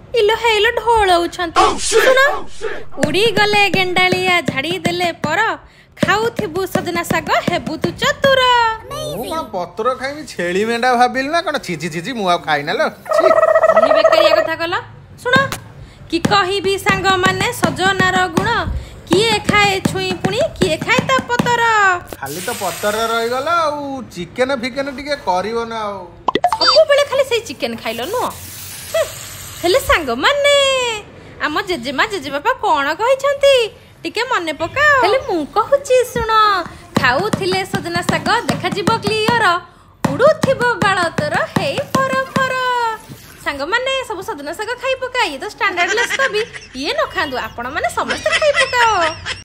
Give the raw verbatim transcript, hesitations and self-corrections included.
इलो हेलो ढोलौछंती सुनो उड़ी गले गेंडालिया झाड़ी देले पर खाउथिबु सजना साग हेबु तू चतुर कोन पत्र खाइबी छेली मेंढा भाबिल ना कोन छिछि छिछि मुआ खाइ ना लो छी बेकारिया कथा कहला सुनो कि कहिबी सांग माने सजनार गुण किए खाए छुई पुणी किए खाए ता पतर खाली तो पतर रही गला आ चिकन फिकन टिके करिवो ना आ सब बेले खाली सही चिकन खाइलो नो हेले सांग माने आम जेजेमा जेजे बापा कोन कहिसंती टिके मने पका हेले मु कहूची सुनो खाउथिले सजना साग देखा जीवो क्लियर उडुथिबो बाळ तोर हे फर फर सांग माने सब सजना साग खाइ पका ये तो स्टैंडर्ड लेस कभी ये न खांदु आपण माने समस्त खाइ पकाओ।